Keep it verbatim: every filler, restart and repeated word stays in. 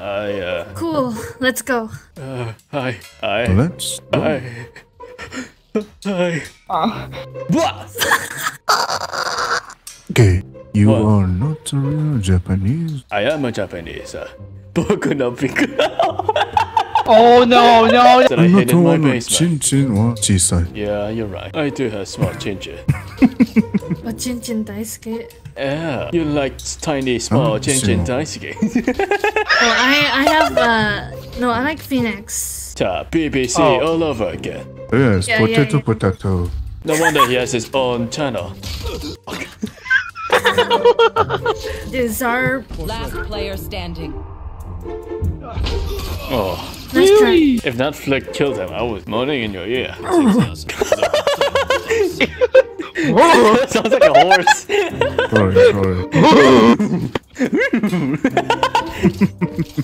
I, uh... Cool, let's go. Uh, hi. Hi. Let's go. Hi. Hi. Uh. What? Okay, you What? are not a real Japanese. I am a Japanese. Uh, Boku no Piku. Oh no, no! That I hid in my basement. Chin wa chisai. Yeah, you're right. I do have small chin-chin. But chin chin daisuke. Yeah, you like tiny, small Oh, chin-chin so- daisuke. Oh, I I have uh no, I like Phoenix. Ta, B B C Oh. all over again. Yes, Yeah, potato, yeah, yeah. potato. No wonder he has his own channel. These are Last player standing. Oh, nice try. if that flick killed him, I was moaning in your ear. Sounds like a horse. Sorry, sorry.